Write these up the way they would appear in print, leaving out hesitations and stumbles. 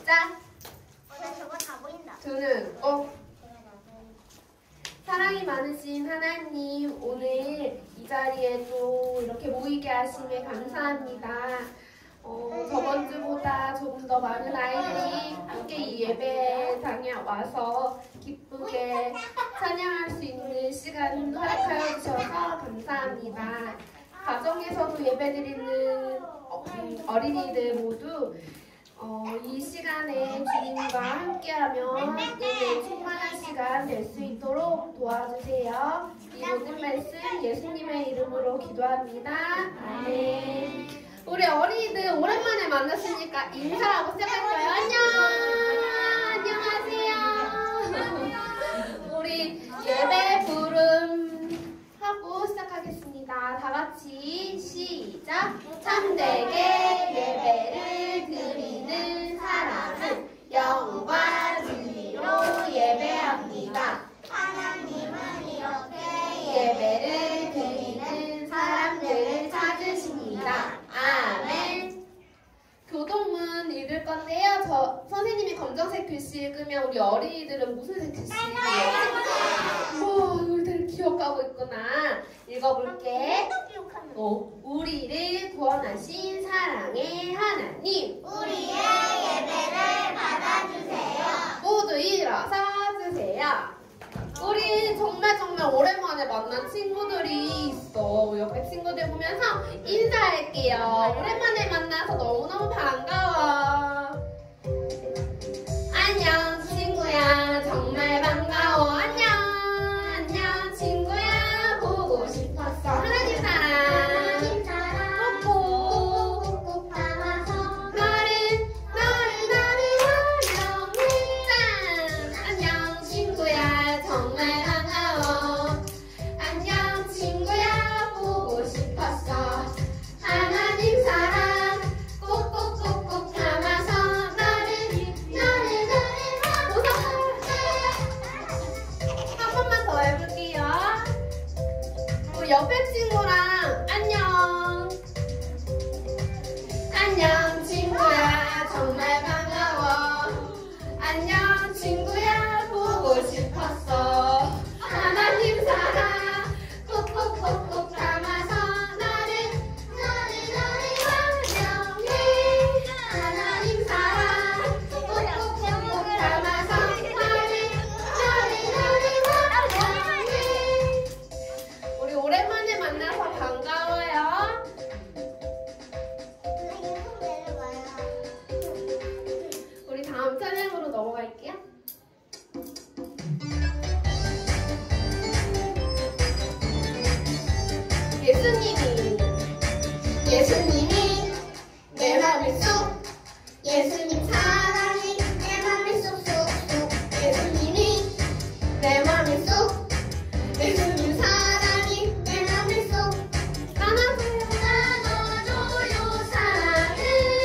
시작. 저거 다 보인다. 두 눈 꼭. 사랑이 많으신 하나님, 오늘 이 자리에 또 이렇게 모이게 하심에 감사합니다. 저번 주보다 조금 더 많은 아이들이 함께 이 예배당에 와서 기쁘게 찬양할 수 있는 시간 허락하여 주셔서 감사합니다. 가정에서도 예배드리는 어린이들 모두 이 시간에 주님과 함께하며 은혜 충만한 시간 될 수 있도록 도와주세요. 이 모든 말씀 예수님의 이름으로 기도합니다. 아멘. 우리 어린이들 오랜만에 만났으니까 인사하고 시작할까요? 안녕! 안녕하세요. 우리 예배 부름 하고 시작하겠습니다. 다 같이 시작! 참되게 예배를 드리는 사람은 영과 진리로 예배합니다. 하나님은 이렇게 예배를 드리는 사람들을 찾으십니다. 아멘. 교동문 읽을 건데요. 선생님이 검정색 글씨 읽으면 우리 어린이들은 무슨 색 글씨 읽어요? 우리들 기억하고 있구나. 읽어볼게. 우리를 구원하신 사랑의 하나님, 우리의 예배를 받아주세요. 모두 일어서 주세요. 우리 정말 오랜만에 만난 친구들이 있어. 옆에 친구들 보면서 인사할게요. 오랜만에 만나서 너무너무 반가워. 안녕 친구야, 정말 반가워. 안녕 친구야, 보고 싶었어. 하나님 사랑 꾹꾹 담아서 너를 환영해. 짠. 안녕 친구야, 정말 반가워. 안녕 친구야, 보고 싶었어. 하나님 사랑 꾹꾹꾹꾹 담아서 너를 한 번만 더 해볼게요. 우리 옆에 친구랑 안녕 친구야, 정말 반가워. 안녕 친구야, 보고 싶었어. 하나님 사랑 꾹꾹꾹꾹 담아서 너를 환영해. 하나님 사랑 꾹꾹꾹꾹 담아서 너를 환영해. 우리 오랜만에 만나서 반가워요. 계속 내려가요. 우리 다음 찬양으로 넘어갈게요. 예수님이 내 맘을 쏙, 예수님 사랑이 내 맘을 쏙쏙쏙. 예수님이 내 맘을 쏙, 예수님 사랑이 내 맘을 쏙. 나눠줘요 사랑을,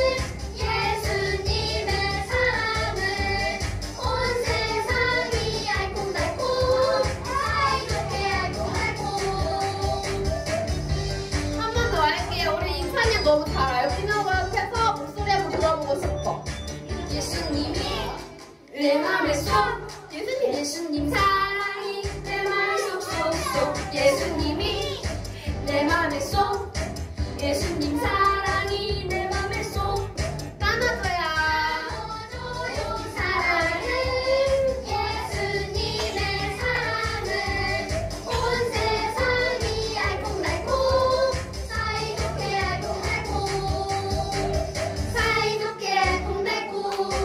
예수님의 사랑을. 온 세상이 알콩달콩, 사이좋게 알콩달콩. 한 번 더 할게요. 우리 이 찬양 너무 잘 알고 있는 것 같아서 목소리 한번 들어보고 싶어. 예수님이 내 맘에 쏙, 예수님 사랑이 내 맘에 쏙쏙쏙. 예수님이 내 맘에 쏙, 예수님 사랑이 내 맘에 쏙. 나눠줘요 사랑을, 예수님의 사랑을. 온 세상이 알콩달콩, 사이좋게 알콩달콩, 사이좋게 알콩달콩.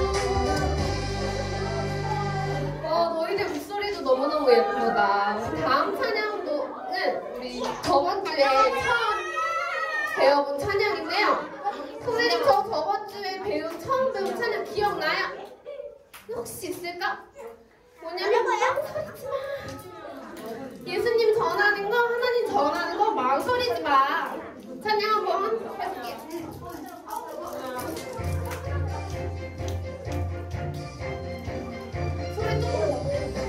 너희들 목소리도 너무너무 예쁘다. 우리 다음 찬양도는 우리 저번 주에 처음 배워본 찬양인데요. 선생님, 저번 주에 처음 배운 찬양 기억나요? 혹시 있을까? 뭐냐면 망설이지 마. 예수님 전하는 거, 하나님 전하는 거 망설이지 마. 찬양 한번 해볼게요. 소리 조금.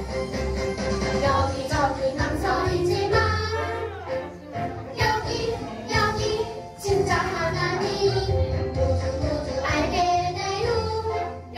여기저기 망설이지만 여기 진짜 하나님 모두 알게 돼요.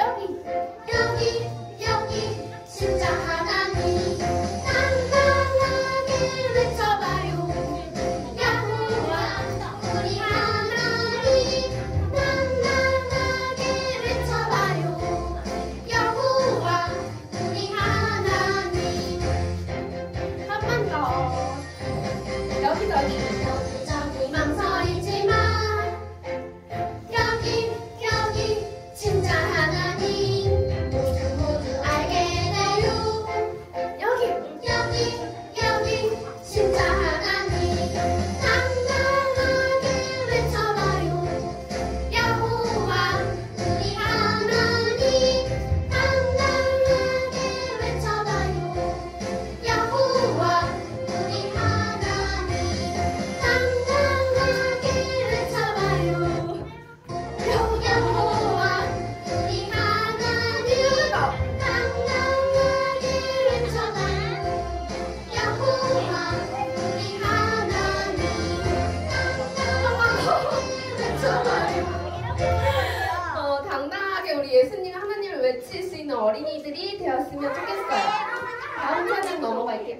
예수님 하나님을 외칠 수 있는 어린이들이 되었으면 좋겠어요. 다음 찬양 넘어갈게요.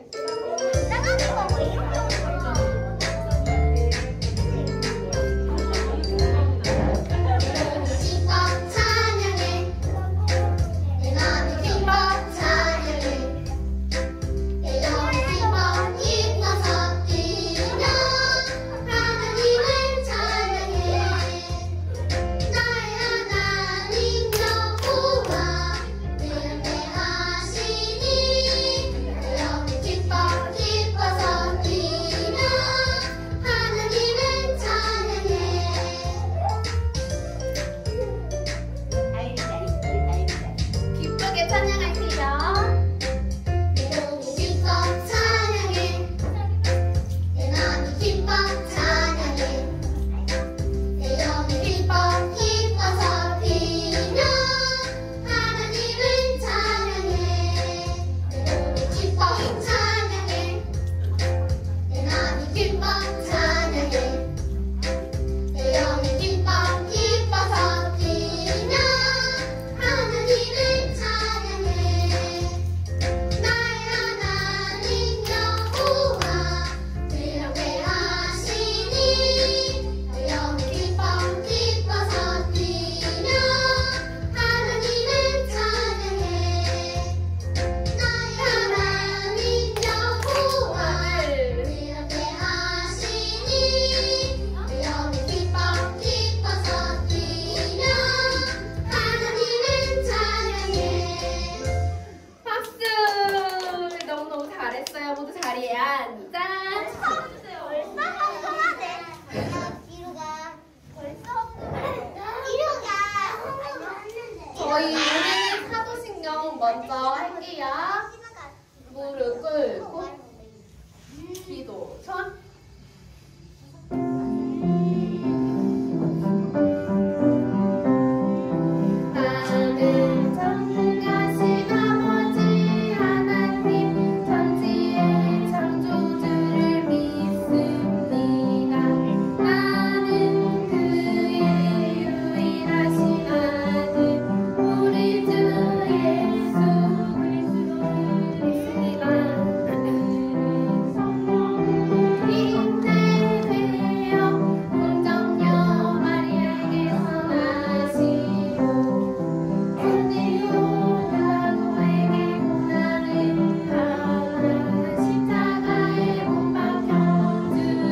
저희 오늘 사도신경 먼저 할게요. 무릎 꿇고 기도 손. 나는 전능하신 아버지 하나님 천지의 창조주를 믿습니다. 나는 그의 유일하신 아들 우리 주 예수 그리스도를 믿습니다. 성령으로 인내되어 공정녀 마리아에게서 나시고 은혜로 나도에게 고난을 당하 십자가에 못 박혀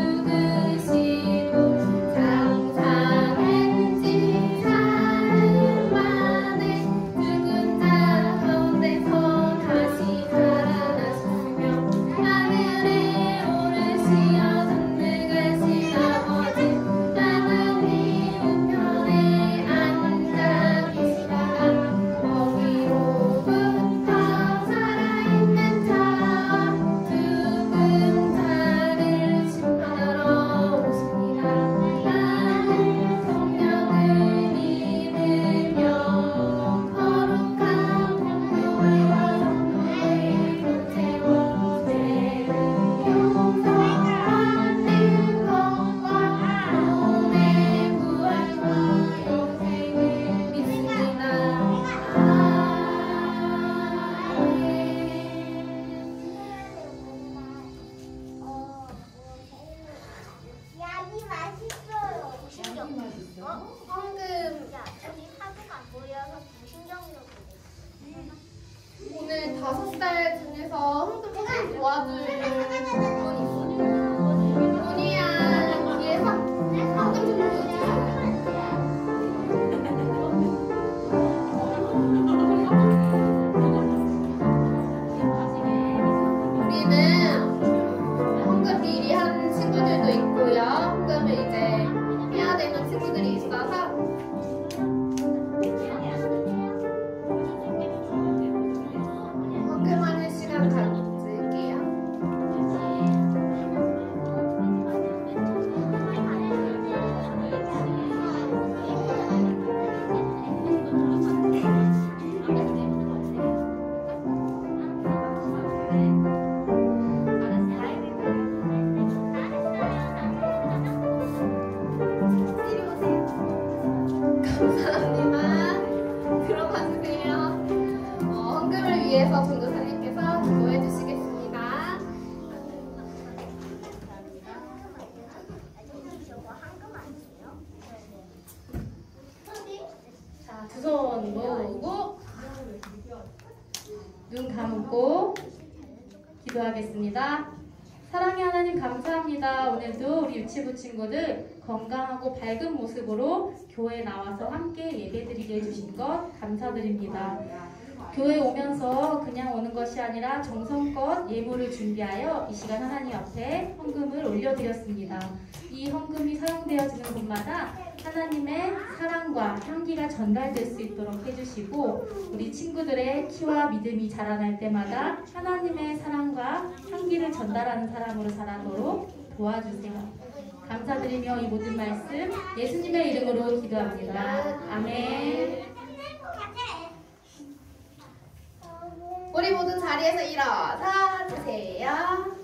죽으시고 장사된 지 사흘 만에 죽은 자 가운데서 다시 살아나셨으며 하늘에 오르시어 전능하신 아버지 하나님 우편에 앉아 계시다가 거기로부터 살아있는 자와 죽은 자를 심판하러 오십니다. 나는 성령을 믿으며 거룩한 공교회와 성도의 교제와 죄를 용서받는 것과 몸의 부활과 영생을 믿습니다. 약이 맛있어요. 황금 야, 여기 사부가 안 보여서 무신경으로 오늘 5살 중에서 황금 도와줄 분 있어. 문희야 뒤에서 황금 좀 보여주세요. 우리는 황금 미리 한 친구들도 있고요. 황금을 이제 해야 되는 친구들이 있어서 황금하는 시간 가질게요. 이어서 전도사님께서 기도해 주시겠습니다. 자, 두 손 모으고 눈 감고 기도하겠습니다. 사랑의 하나님 감사합니다. 오늘도 우리 유치부 친구들 건강하고 밝은 모습으로 교회에 나와서 함께 예배드리게 해주신 것 감사드립니다. 교회에 오면서 그냥 오는 것이 아니라 정성껏 예물을 준비하여 이 시간 하나님 앞에 헌금을 올려드렸습니다. 이 헌금이 사용되어지는 곳마다 하나님의 사랑과 향기가 전달될 수 있도록 해주시고 우리 친구들의 키와 믿음이 자라날 때마다 하나님의 사랑과 향기를 전달하는 사람으로 자라도록 도와주세요. 감사드리며 이 모든 말씀 예수님의 이름으로 기도합니다. 아멘. 우리 모두 자리에서 일어서 주세요.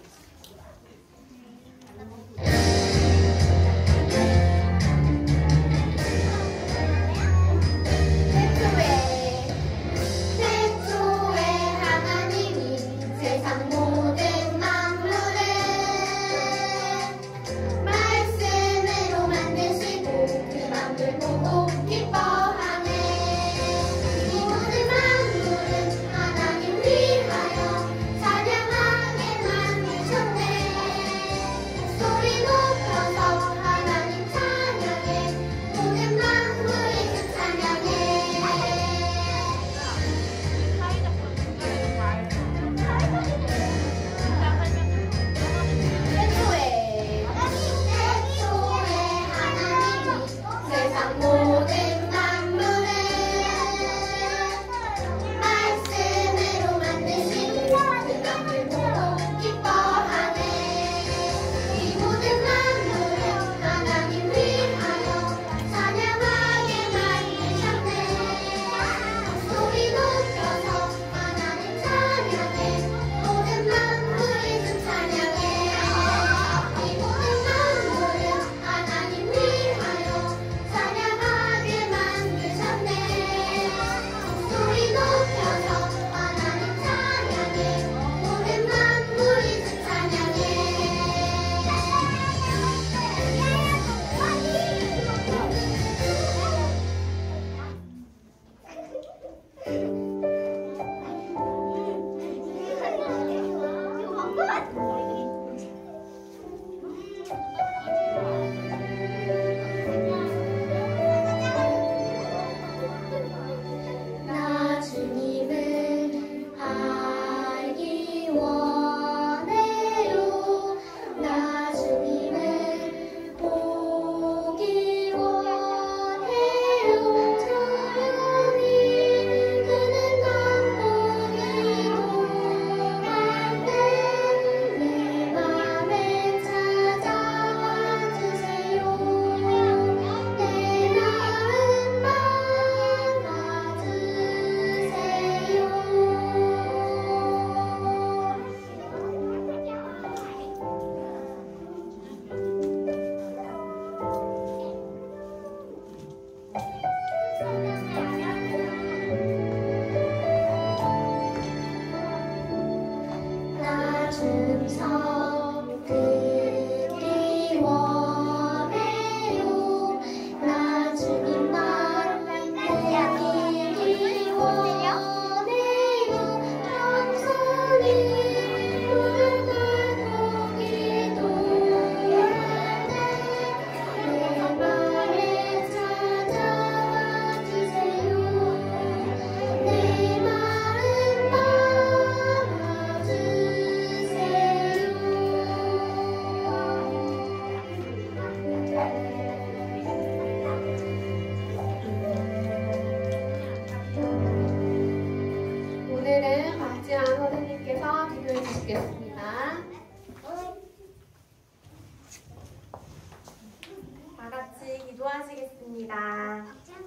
기도하시겠습니다.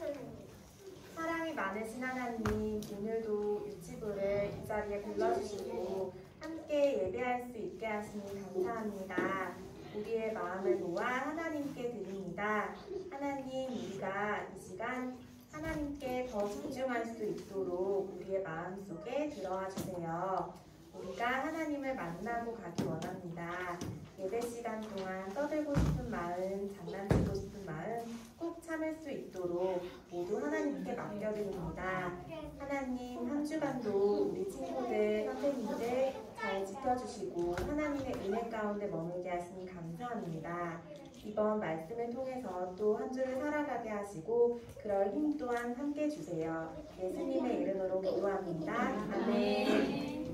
사랑이 많으신 하나님, 오늘도 유치부를 이 자리에 불러주시고 함께 예배할 수 있게 하시니 감사합니다. 우리의 마음을 모아 하나님께 드립니다. 하나님, 우리가 이 시간 하나님께 더 집중할 수 있도록 우리의 마음속에 들어와 주세요. 우리가 하나님을 만나고 가기 원합니다. 예배 시간 동안 떠들고 싶은 마음, 장난치고 싶은 마음 꼭 참을 수 있도록 모두 하나님께 맡겨드립니다. 하나님, 한 주간도 우리 친구들, 선생님들 잘 지켜주시고 하나님의 은혜 가운데 머물게 하시니 감사합니다. 이번 말씀을 통해서 또 한 주를 살아가게 하시고 그럴 힘 또한 함께 주세요. 예수님의 이름으로 기도합니다. 아멘.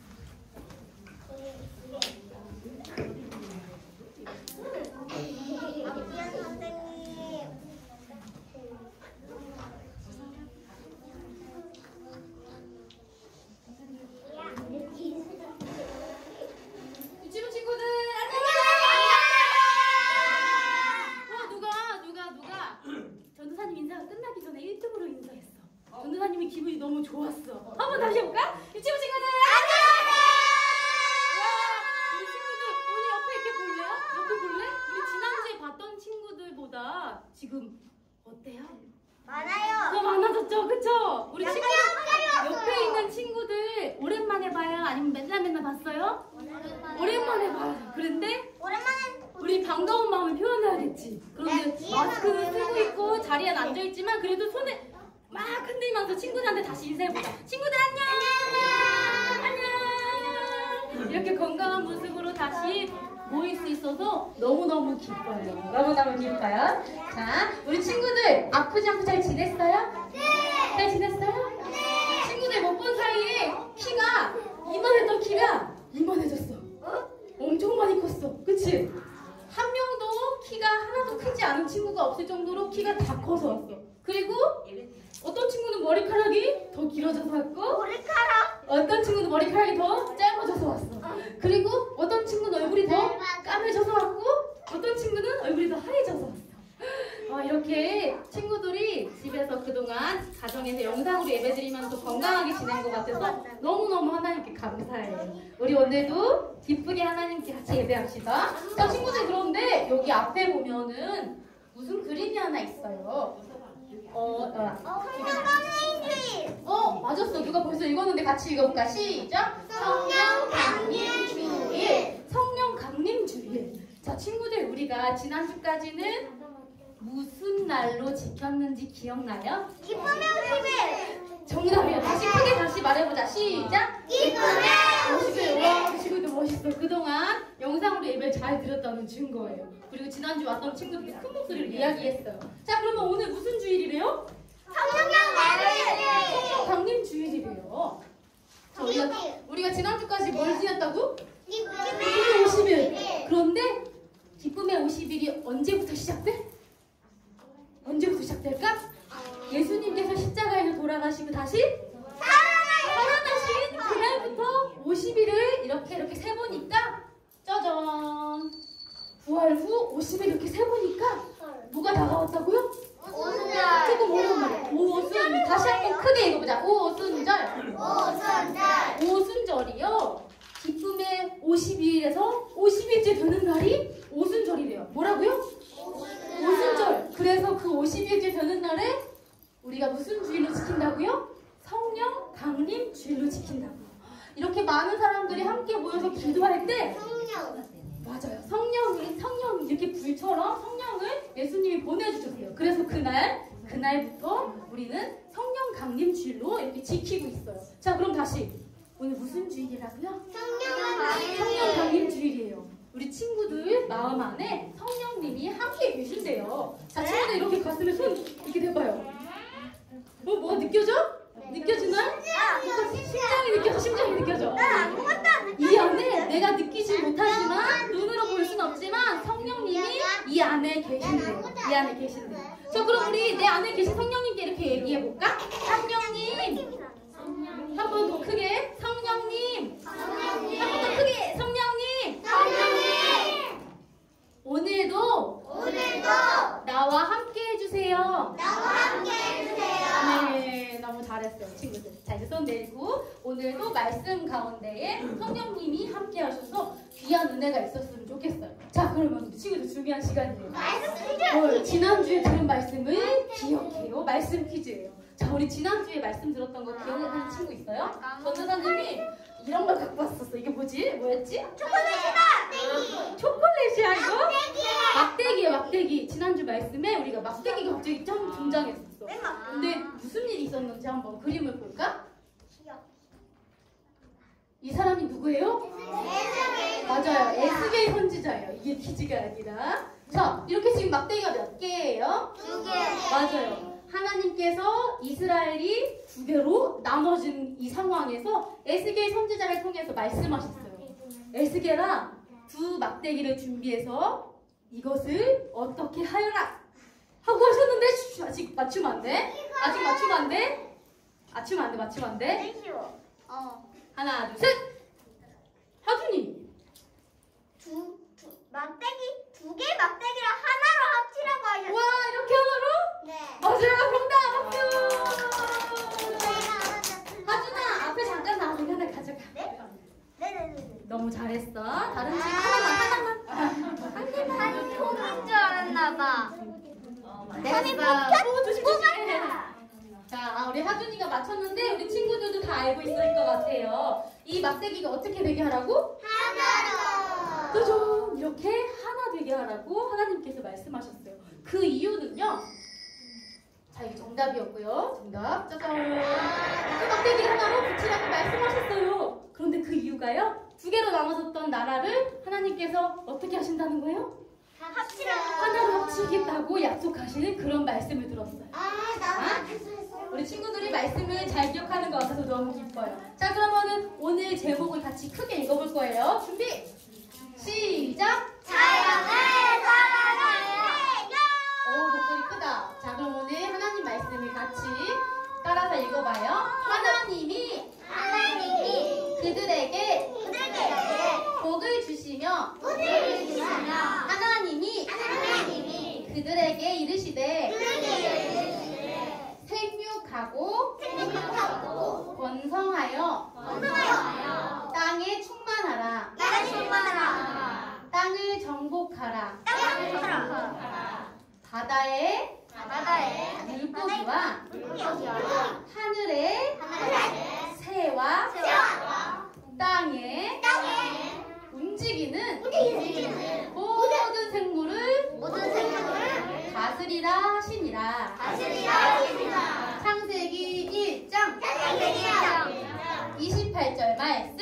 박지현 선생님. 유치부 친구들 누가 전도사님 인사가 끝나기 전에 1등으로 인사했어. 전도사님이 기분이 너무 좋았어. 한번 다시 해볼까? 유치부 친구들 우리 친구들 오늘 옆에 이렇게 볼래요? 옆에 볼래? 우리 지난주에 봤던 친구들보다 지금 어때요? 많아요. 더 많아졌죠? 그쵸? 우리 친구들 옆에 옆에 있는 친구들 오랜만에 봐요? 아니면 맨날 봤어요? 오랜만에 봐요. 그런데 오랜만에 우리 반가운 마음을 표현해야겠지. 그런데 마스크를 쓰고 있고 자리에 앉아있지만 그래도 손을 막 흔들면서 친구들한테 다시 인사해보자. 친구들 안녕! 이렇게 건강한 모습으로 다시 모일 수 있어서 너무너무 기뻐요. 너무너무 기뻐요. 자, 우리 친구들 아프지 않고 잘 지냈어요? 네! 잘 지냈어요? 네! 친구들 못 본 사이에 키가 이만했던 키가 이만해졌어. 엄청 많이 컸어. 그치? 한 명도 키가 하나도 크지 않은 친구가 없을 정도로 키가 다 커서 왔어. 그리고 어떤 친구는 머리카락이 더 길어져서 왔고 머리카락. 어떤 친구는 머리카락이 더 짧아져서 왔어. 그리고 어떤 친구는 얼굴이 더 까매져서 왔고 어떤 친구는 얼굴이 더 하얘져서 왔어. 이렇게 친구들이 집에서 그동안 가정에서 영상으로 예배드리면서 건강하게 지낸 것 같아서 너무너무 하나님께 감사해요. 우리 오늘도 기쁘게 하나님께 같이 예배합시다. 자, 친구들 그런데 여기 앞에 보면은 무슨 그림이 하나 있어요. 성령강림주의. 맞았어. 누가 벌써 읽었는데 같이 읽어볼까? 시작! 성령강림주의. 성령 강림 주일. 자, 친구들 우리가 지난주까지는 무슨 날로 지켰는지 기억나요? 기쁨의 50일. 정답이야. 다시 크게 다시 말해보자. 시작! 기쁨의 50일. 와, 친구들 멋있어. 그동안 영상으로 예배를 잘 드렸다는 증거예요. 그리고 지난주 왔던 친구들이 큰 목소리로 이야기했어요. 자, 그러면 오늘 무슨 주일이래요? 성령 강림 주일이래요. 자, 우리가 지난주까지 뭘 지냈다고? 기쁨의 50일. 그런데 기쁨의 50일이 언제부터 시작돼? 언제부터 시작될까? 예수님께서 십자가에서 돌아가시고 다시 살아나신 그날부터 50일을 이렇게 세보니까 짜잔! 부활 후 50일 이렇게 세보니까 뭐가 다가왔다고요? 조금 어려운 말이야. 오순. 다시 한번 크게 읽어보자. 오순절이요. 기쁨의 50일에서 50일째 되는 날이 오순절이래요. 뭐라고요? 오순절. 그래서 그 50일째 되는 날에 우리가 무슨 주일로 지킨다고요? 성령 강림 주일로 지킨다고요. 이렇게 많은 사람들이 함께 모여서 기도할 때 맞아요. 성령 이렇게 불처럼 성령을 예수님이 보내주셨어요. 그래서 그날부터 우리는 성령 강림 주일로 이렇게 지키고 있어요. 자, 그럼 다시 오늘 무슨 주일이라고요? 성령 강림 주일이에요. 우리 친구들 마음 안에 성령님이 함께 계신대요. 자, 친구들 이렇게 가슴에 손 이렇게 대봐요. 뭐가 느껴져? 느껴지나? 심장이 느껴져. 이 안에 내가 느끼지 못하지만 눈으로 볼 순 없지만 성령님이 이 안에 계신대요. 이 안에 계신대요. 자, 그럼 우리 내 안에 계신 성령님께 이렇게 얘기해볼까? 성령님. 한 번 더 크게. 성령님. 한 번 더 크게. 성령님. 오늘도 나와 함께 해주세요. 네, 너무 잘했어요. 잘했어요, 친구들. 자, 이제 손 내리고 오늘도 말씀 가운데에 성령님이 함께 하셔서 귀한 은혜가 있었으면 좋겠어요. 자, 그러면 우리 친구들 중요한 시간이에요. 지난주에 들은 말씀을 기억해요. 말씀 퀴즈예요. 자, 우리 지난주에 말씀 들었던 거 기억하는 친구 있어요? 전도사님이 이런 걸 갖고 왔었어. 이게 뭐지? 뭐였지? 초콜릿이야 이거? 막대기예요, 막대기. 지난주 말씀에 우리가 막대기가 갑자기 좀 등장했었어. 근데 무슨 일이 있었는지 한번 그림을 볼까? 이 사람이 누구예요? 맞아요, 에스겔 선지자예요. 이게 퀴즈가 아니라. 자, 이렇게 지금 막대기가 몇 개예요? 2개. 맞아요. 하나님께서 이스라엘이 두 개로 나눠진 이 상황에서 에스겔 선지자를 통해서 말씀하셨어요. 에스겔아, 두 막대기를 준비해서 이것을 어떻게 하여라 하고 하셨는데 아직 맞추면 안 돼. 아직 맞추면 안 돼. 맞추면 안 돼. 하나, 둘, 셋. 하준이. 두 개 막대기를 하나로 합치라고 하셨어요. 와, 이렇게 하나로? 네. 맞아요, 정답. 박수. 하준아, 앞에 잠깐 나와서 이거 하나 가져가. 네네네. 너무 잘했어. 다른 친구 하나만. 아니 통인 줄 알았나 봐. 내가 조심. 자, 우리 하준이가 맞췄는데 우리 친구들도 다 알고 있을 것 같아요. 이 막대기가 어떻게 되게 하라고? 하나로. 그죠? 이렇게 하나 되게 하라고 하나님께서 말씀하셨어요. 그 이유는요. 자, 이게 정답이었고요. 정답. 짜잔. 그 막대기를 하나로 붙이라고 말씀하셨어요. 그런데 그 이유가요. 두 개로 나눠졌던 나라를 하나님께서 어떻게 하신다는 거예요? 하나로 합치겠다고 약속하시는 그런 말씀을 들었어요. 우리 친구들이 말씀을 잘 기억하는 것 같아서 너무 기뻐요. 자, 그러면은 오늘 제목을 같이 크게 읽어볼 거예요. 준비! 시작! 자연을 사랑해요. 목소리 크다. 자, 그럼 오늘 하나님 말씀을 같이 따라서 읽어봐요. 하나님이 그들에게 복을 주시며 하나님이 그들에게 이르시되 생육하고 번성하여 땅에 충만하라. 땅을 정복하라. 바다의 물고기와 하늘의 새와 땅에 움직이는 모든 생물을 다스리라 하시니라. 창세기 1장 28절 말씀.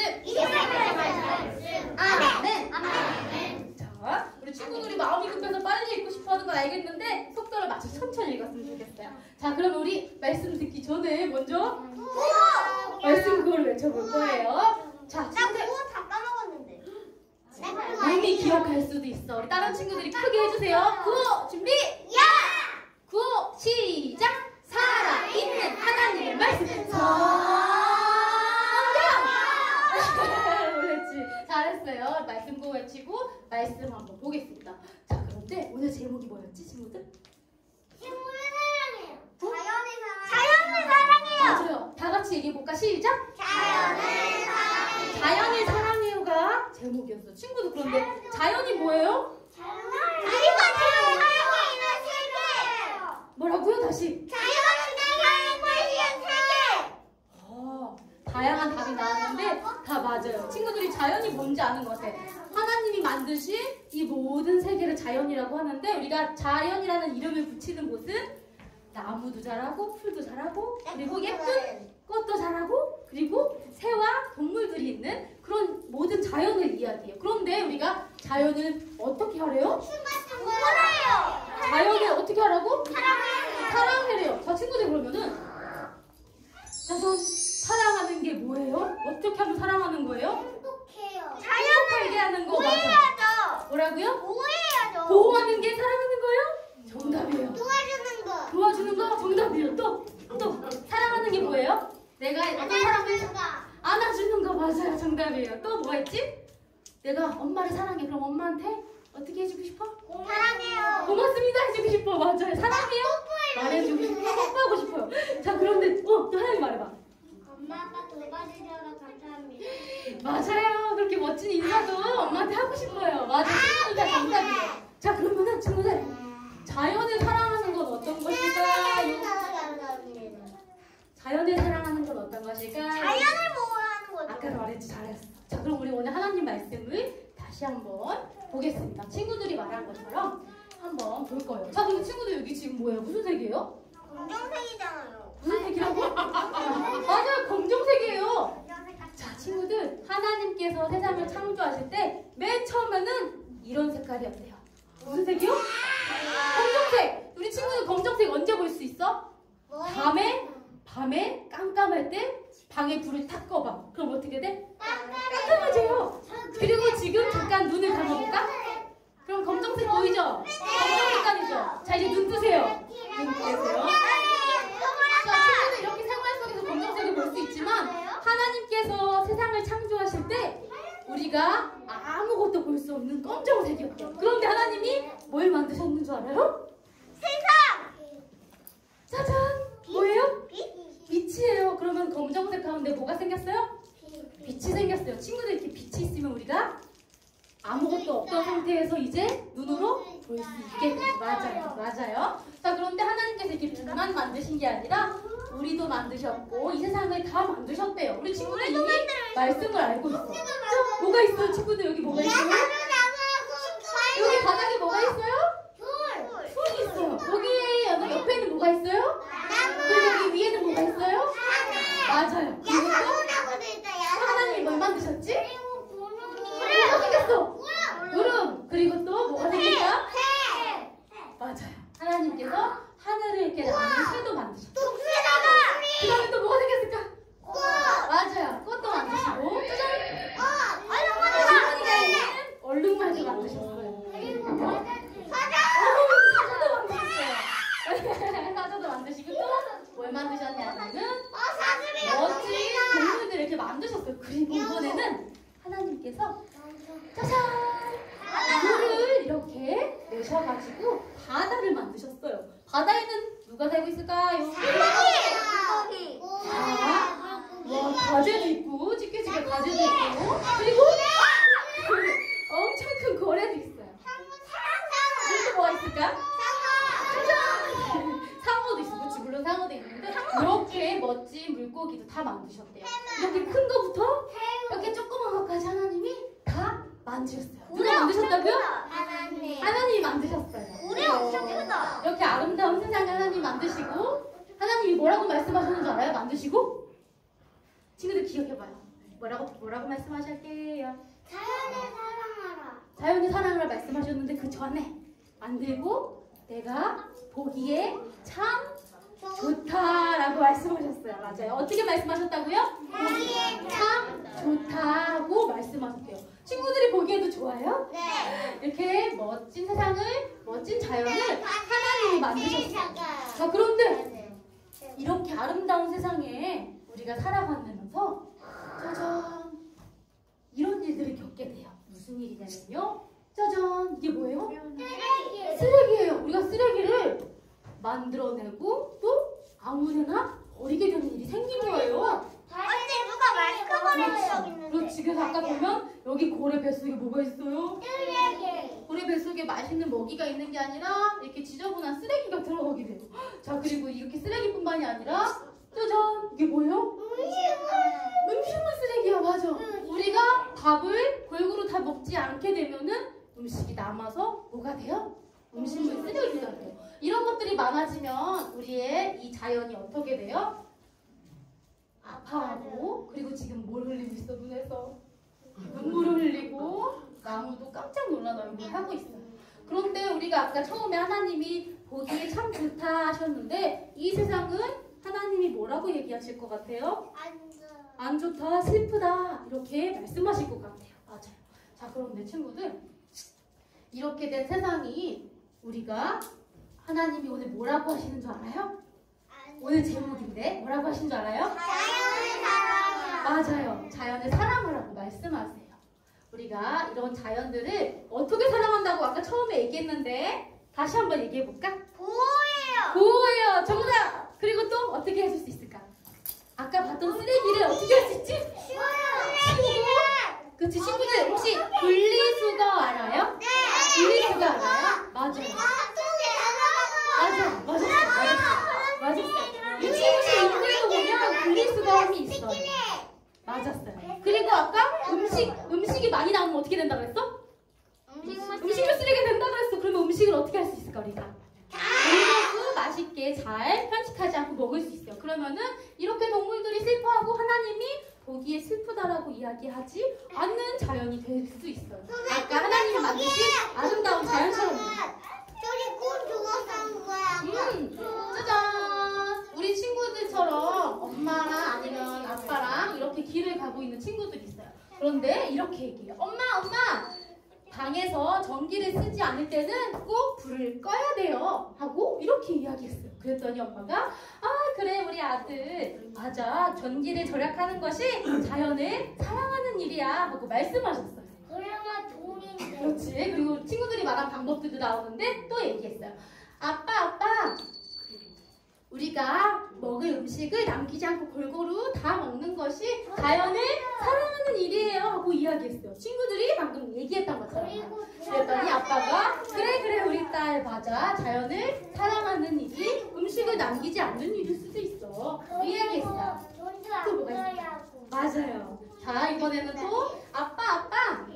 아멘. 자, 우리 친구들이 마음이 급해서 빨리 읽고 싶어 하는 건 알겠는데 속도를 맞춰 천천히 읽었으면 좋겠어요. 자, 그럼 우리 말씀 듣기 전에 먼저 말씀 구호를 외쳐볼 거예요. 자, 친구들 다 까먹었는데. 이미 기억할 수도 있어. 우리 다른 친구들이 크게 해주세요. 구호 준비. 구호 시작. 살아있는 하나님의 말씀. 그렇지. 잘했어요. 말씀 구호 외치고 말씀 한번 보겠습니다. 자, 그런데 오늘 제목이 뭐였지, 친구들? 자연을 사랑해요. 맞아요. 다 같이 얘기해볼까? 시작. 자연을 사랑해요가 제목이었어. 친구들, 그런데 자연이 뭐예요? 우리가 자연을 살고 있는 세계. 뭐라고요? 다시. 자연을 살고 있는 세계. 다양한 답이 나왔는데 다 맞아요. 친구들이 자연이 뭔지 아는 것 같아. 하나님이 만드신 이 모든 세계를 자연이라고 하는데 우리가 자연이라는 이름을 붙이는 곳은 나무도 자라고 풀도 자라고 그리고 예쁜 꽃도 자라고 그리고 새와 동물들이 있는 그런 모든 자연을 이야기해요. 그런데 우리가 자연을 어떻게 하래요? 자연을 어떻게 하라고? 사랑하래요. 자, 친구들, 그러면은 우선 사랑하는 게 뭐예요? 어떻게 하면 사랑하는 거예요? 행복하게 하는 거 맞아. 뭐라고요? 보호하는 게 사랑하는 거예요? 정답이에요. 도와주는 거 정답이에요. 또 사랑하는 게 뭐예요? 내가 어떤 사람을 안아주는 거 맞아요. 정답이에요. 또 뭐가 있지? 내가 엄마를 사랑해. 그럼 엄마한테 어떻게 해주고 싶어? 사랑해요. 고맙습니다 해주고 싶어. 맞아요. 사랑해요. 말해주고 싶어요. 뽀뽀하고 싶어요. 자, 그런데 또 하나님 말해봐. 엄마 아빠 도와주셔서 감사합니다. 맞아요. 그렇게 멋진 인사도 엄마한테 하고 싶어요. 맞아. 친구들 감사해요. 자, 그러면은 친구들 자연을 사랑하는 건 어떤 것일까요? 자연을 사랑하는 건 어떤 것일까요? 자연을 보호하는 거죠. 아까 말했지. 잘했어. 자, 그럼 우리 오늘 하나님 말씀을 다시 한번 보겠습니다. 친구들이 말한 것처럼 한번 볼 거예요. 자, 그럼 친구들 여기 지금 뭐예요? 무슨 색이에요? 검정색이잖아요. 무슨 색이라고? 맞아요. 검정색이에요. 자, 친구들 하나님께서 세상을 창조하실 때 맨 처음에는 이런 색깔이었대요. 무슨 색이요? 검정색. 우리 친구들 검정색 언제 볼 수 있어? 밤에 깜깜할 때 방에 불을 탁 꺼봐. 그럼 어떻게 돼? 깜깜해져요. 그리고 지금 잠깐 눈을 감아볼까? 그럼 검정색 보이죠? 검정 색깔이죠? 자, 이제 눈 뜨세요. 눈 뜨세요. 자, 친구들 이렇게 생활 속에서 검정색을 볼 수 있지만 하나님께서 세상을 창조하실 때 우리가 아무것도 볼 수 없는 검정색이었대요. 그런데 하나님이 뭘 만드셨는 줄 알아요? 세상! 짜잔! 뭐예요? 빛이에요. 그러면 검정색 가운데 뭐가 생겼어요? 빛이 생겼어요. 친구들 이렇게 빛이 있으면 우리가 아무것도 없던 상태에서 이제 눈으로 볼 수 있게 돼요. 맞아요. 자, 그런데 하나님께서 이렇게 빛만 만드신 게 아니라 우리도 만드셨고 이 세상을 다 만드셨대요. 우리 친구들 이미 말씀을 알고 있어. 자, 뭐가 있어요? 친구들 여기 뭐가 있어요? 여기 바닥에 뭐가 있어요? 풀이 있어요. 여기 옆에는 뭐가 있어요? 그리고 여기 위에는 뭐가 있어요? 맞아요. 그리고 또 하나님이 뭘 만드셨지? 뭐가 생겼어? 구름. 그리고 또 뭐가 생길까? 맞아요. 하나님께서 하늘을 이렇게 나는 새도 만드셨어요. 그 다음에 또 뭐가 생겼을까? 맞아요. 꽃도 만드시고 지문이가 얼룩말도 만드셨어요. 사자도 만드시고 또 뭘 만드셨냐면은 멋진 동물들 이렇게 만드셨어요. 그리고 이번에는 하나님께서 짜잔! 물을 이렇게 내셔가지고 바다를 만드셨어요. 바다에는 누가 살고 있을까요? 와, 가재도 있고 찌개찌개 가재도 있고 그리고 엄청 큰 고래도 있어요. 그리고 뭐가 있을까? 상어도 있어. 그렇지, 물론 상어도 있는데 이렇게 멋진 물고기도 다 만드셨대요. 이렇게 큰 거부터 이렇게 조그만 것까지 하나님이 다 만드셨어요. 누가 만드셨다고요? 하나님이 만드셨어요. 우리 엄청 크다. 이렇게 아름다운 세상을 하나님 만드시고 하나님이 뭐라고 말씀하셨는 줄 알아요? 만드시고 친구들 기억해봐요. 뭐라고 말씀하실게요? 자연을 사랑하라. 자연을 사랑하라 말씀하셨는데 그 전에 만들고 내가 보기에 참 좋다라고 말씀하셨어요. 맞아요. 어떻게 말씀하셨다고요? 보기에 참 좋다고 말씀하셨대요. 친구들이 보기에도 좋아요? 네. 이렇게 멋진 세상을, 멋진 자연을 하나님이 만드셨어요. 자, 그런데 이렇게 아름다운 세상에 우리가 살아가면서 짜잔 이런 일들을 겪게 돼요. 무슨 일이냐면요. 짜잔, 이게 뭐예요? 쓰레기예요. 우리가 쓰레기를 만들어내고 또 아무데나 버리게 되는 일이 생긴 거예요. 언니 누가 마스크 버리는 적 있는데. 그렇지. 그래서 아까 보면 여기 고래 뱃속에 뭐가 있어요? 고래 뱃속에 맛있는 먹이가 있는 게 아니라 이렇게 지저분한 쓰레기가 들어가게 돼요. 자, 그리고 이렇게 쓰레기뿐만이 아니라 짜잔, 이게 뭐예요? 음식물 쓰레기야. 맞아. 우리가 밥을 골고루 다 먹지 않게 되면은 음식이 남아서 뭐가 돼요? 음식물 쓰레기가 돼요. 이런 것들이 많아지면 우리의 이 자연이 어떻게 돼요? 아파하고 그리고 지금 뭘 흘리고 있어? 눈에서 눈물을 흘리고 나무도 깜짝 놀란 얼굴을 하고 있어요. 그런데 우리가 아까 처음에 하나님이 보기에 참 좋다 하셨는데 이 세상은 하나님이 뭐라고 얘기하실 것 같아요? 안 좋다, 슬프다 이렇게 말씀하실 것 같아요. 맞아요. 자, 그런데 친구들 이렇게 된 세상이 우리가 하나님이 오늘 뭐라고 하시는 줄 알아요? 오늘 제목인데 뭐라고 하신 줄 알아요? 자연을 사랑하라. 맞아요. 자연을 사랑하라고 말씀하세요. 우리가 이런 자연들을 어떻게 사랑한다고 아까 처음에 얘기했는데 다시 한번 얘기해볼까? 보호해요. 보호해요. 어떻게 해줄 수 있을까? 아까 봤던 쓰레기를 어떻게 할 수 있지? 친구. 그치, 친구들 혹시 분리수거 알아요? 분리수거 알아요? 맞아요. 맞았어. 유치원실 인구에도 보면 분리수거함이 있어요. 맞았어요. 그리고 아까 음식이 많이 나오면 어떻게 된다 그랬어? 음식물 쓰레기 된다 그랬어. 그러면 음식을 어떻게 할 수 있을까 우리가? 그리고 맛있게 잘 편식하지 않고 먹을 수 있어요. 그러면은 이렇게 동물들이 슬퍼하고 하나님이 보기에 슬프다라고 이야기하지 않는 자연이 될 수 있어요. 아까 하나님이 만드신 아름다운 자연처럼요. 짜잔! 우리 친구들처럼 엄마랑 아니면 아빠랑 이렇게 길을 가고 있는 친구들이 있어요. 그런데 이렇게 얘기해요. 엄마! 방에서 전기를 쓰지 않을 때는 꼭 불을 꺼야 돼요. 하고 이렇게 이야기했어요. 그랬더니 엄마가 그래 우리 아들 맞아. 전기를 절약하는 것이 자연을 사랑하는 일이야. 하고 말씀하셨어요. 그렇지. 그리고 친구들이 말한 방법들도 나오는데 또 얘기했어요. 아빠 우리가 먹을 음식을 남기지 않고 골고루 다 먹는 것이 자연을 사랑하는 일이에요 하고 이야기했어요. 친구들이 방금 얘기했던 것처럼. 그랬더니 아빠가 그래 우리 딸 맞아. 자연을 사랑하는 일이 음식을 남기지 않는 일일 수도 있어. 이야기했어요. 또 뭐가 있을까요? 맞아요. 자 이번에는 또 아빠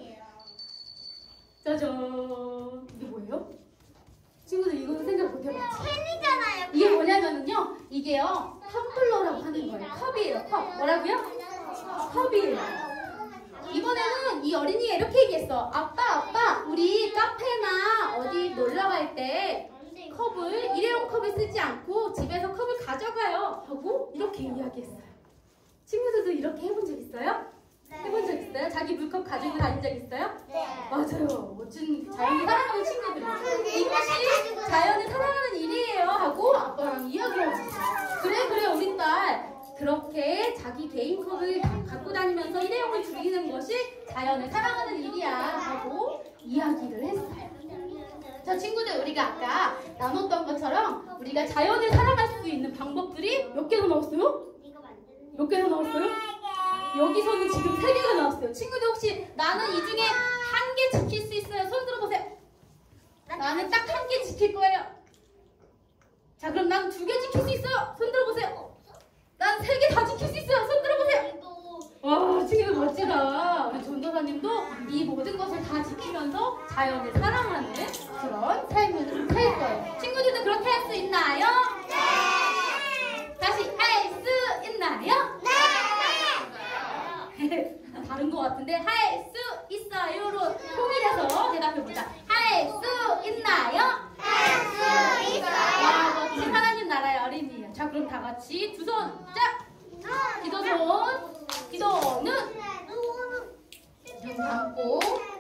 짜잔. 이게 뭐예요? 친구들 이거는 생각 못 해봤지? 캔이잖아요. 이게 뭐냐면요. 이게요. 텀블러라고 하는 거예요. 컵이에요. 컵. 뭐라고요? 컵이에요. 이번에는 이 어린이가 이렇게 얘기했어. 아빠 우리 카페나 어디 놀러 갈 때 컵을 일회용 컵을 쓰지 않고 집에서 컵을 가져가요. 하고 이렇게 이야기했어요. 친구들도 이렇게 해본 적 있어요? 해본 적 있어요? 자기 물컵 가지고 다닌 적 있어요? 네. 맞아요. 멋진 자연을 사랑하는 친구들이에요. 이것이 자연을 사랑하는 일이에요. 하고 아빠랑 이야기하고 있어요. 그래 우리 딸 그렇게 자기 개인 컵을 갖고 다니면서 일회용을 줄이는 것이 자연을 사랑하는 일이야. 하고 이야기를 했어요. 자 친구들 우리가 아까 나눴던 것처럼 우리가 자연을 사랑할 수 있는 방법들이 몇 개나 나왔어요? 몇 개나 나왔어요? 여기서는 지금 3개가 나왔어요. 친구들 혹시 나는 이 중에 1개 지킬 수 있어요? 손 들어보세요. 나는 딱 1개 지킬 거예요. 자 그럼 난 2개 지킬 수 있어요. 손 들어보세요. 난 3개 다 지킬 수 있어요. 손 들어보세요. 와 친구들 멋지다. 우리 전도사님도 이 모든 것을 다 지키면서 자연을 사랑하는 그런 삶을 살 거예요. 친구들도 그렇게 할 수 있나요? 네. 다시 할 수 있나요? 네. 다른 것 같은데 할 수 있어요로 통일해서 대답해보자. 할 수 있나요? 할 수 있어요. 와 멋진 하나님 나라의 어린이에요. 자 그럼 다 같이 두 손 짝! 기도는 눈 감고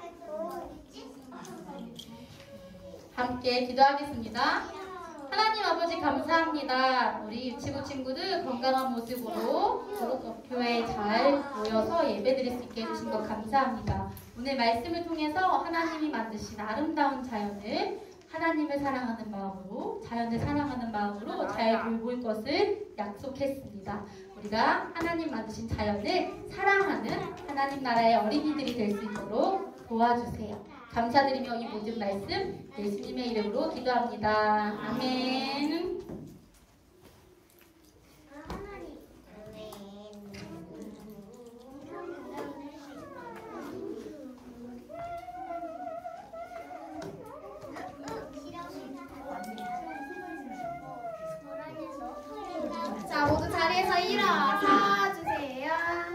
함께 기도하겠습니다. 하나님 아버지 감사합니다. 우리 유치부 친구들 건강한 모습으로 교회에 잘 모여서 예배드릴 수 있게 해주신 것 감사합니다. 오늘 말씀을 통해서 하나님이 만드신 아름다운 자연을 하나님을 사랑하는 마음으로 자연을 사랑하는 마음으로 잘 돌볼 것을 약속했습니다. 우리가 하나님 만드신 자연을 사랑하는 하나님 나라의 어린이들이 될 수 있도록 도와주세요. 감사드리며 이 모든 말씀 예수님의 이름으로 기도합니다. 아멘. 자, 모두 자리에서 일어서 주세요.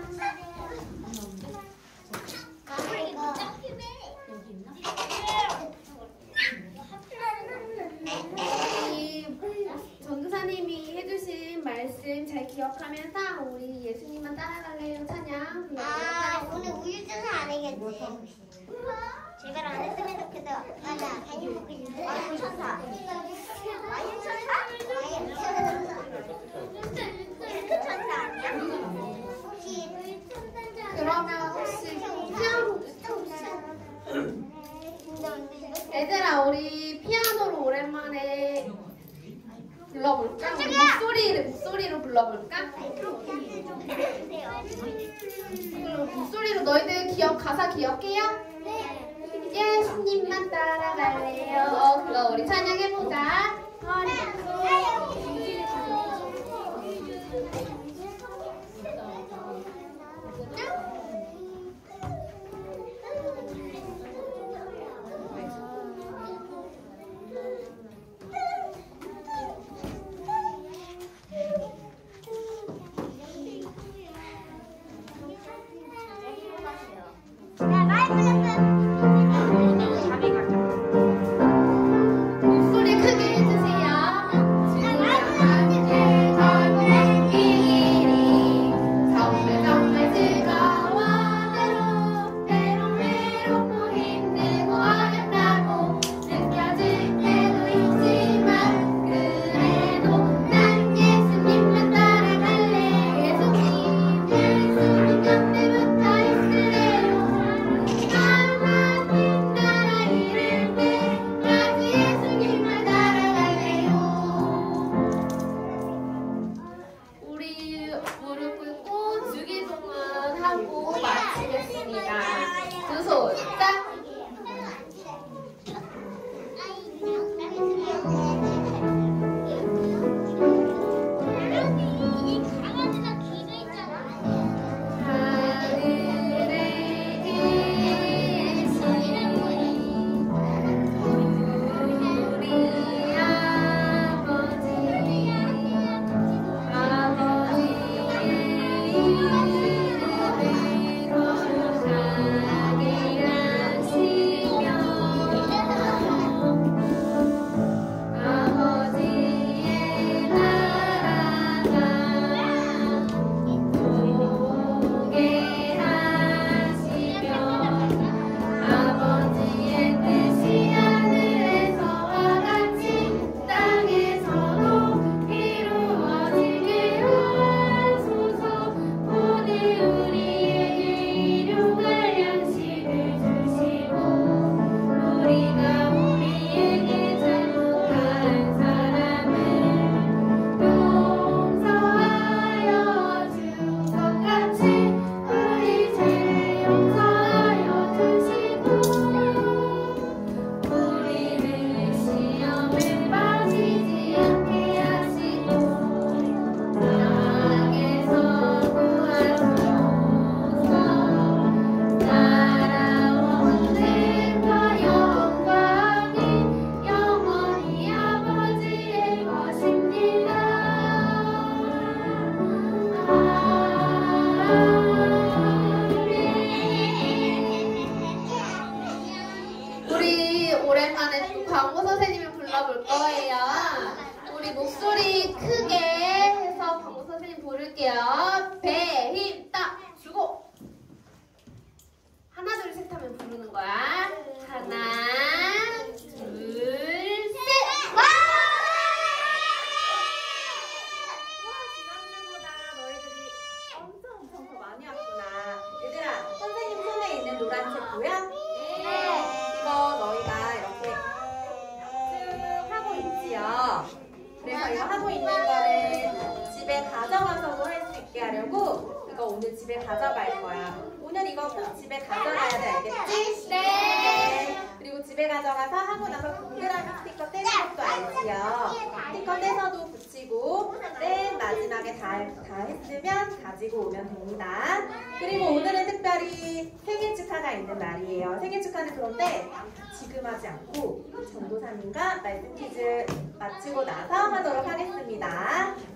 전도사님이 해주신 말씀 잘 기억하면서 우리 예수님만 따라갈래요 찬양 오늘 우유증은 안 해야겠지. 제발 안 했으면 좋겠다. 맞아. 괜히 먹고 있는데. 와인 천사. 와인 천사? 밀크 천사 아니야? 혹시 그러면 혹시 얘들아 우리 피아노로 오랜만에 불러볼까? 우리 목소리로 불러. 목소리로 너희들 가사 기억해요? 예수님만 따라갈래요. 그거 우리 찬양해보자. 목소리 크게 해주세요. 정말 정말 즐거워. 때론 외롭고 힘들고 어렵다고 느껴질 때도 있지만 그래도 난 예수님만 따라갈래. 예수님 곁에부터 있을래요. 하나님 나라 이룰 때까지 예수님만 따라갈래요. 우리 무릎 꿇고 주기도문 하고 마치겠습니다. 두 손 딱. 강아지가 귀가 있잖아. 하늘에 계신 우리 아버지의 이름을 거룩하게 하시며 아버지의 나라가 오게 하시며 아버지의 뜻이 하늘에서와 같이 땅에서도 이루어지게 하소서. 오늘 우리에게 일용할 양식을 주시고 우리가 우리에게 잘못한 사람을 용서하여 준 것 같이 우리 죄를 용서하여 주시고 우리를 시험에 빠지지 않게 하시고 악에서 구하소서. 나라와 은혜와 영광이 영원히 아버지의 것입니다. 우리 오랜만에 또 광고 선생님을 불러볼 거예요. 우리 목소리 크게 해서 광고 선생님 부를게요. 배에 힘 딱 주고 하나 둘 셋 하면 부르는 거야. 하나 둘 셋. 와! 지난주보다 너희들이 엄청 더 많이 왔구나. 얘들아, 선생님 손에 있는 노란 책 보여? 네. 이거 너희가 이렇게 쭉 하고 있지요. 그래서 이거 하고 있는 거를 집에 가져와서도 할 수 있게 하려고 이거 오늘 집에 가져갈 거야. 오늘 이거 꼭 집에 가져가야 돼, 알겠지? 네. 그리고 집에 가져가서 하고 나서 동그라미 스티커 떼는 것도 알지요. 스티커 떼서도 붙이고 맨 마지막에 다 했으면 가지고 오면 됩니다. 그리고 오늘은 특별히 생일 축하가 있는 날이에요. 생일 축하는 그런데 지금 하지 않고 전도사님과 말씀 퀴즈 마치고 나서 하도록 하겠습니다.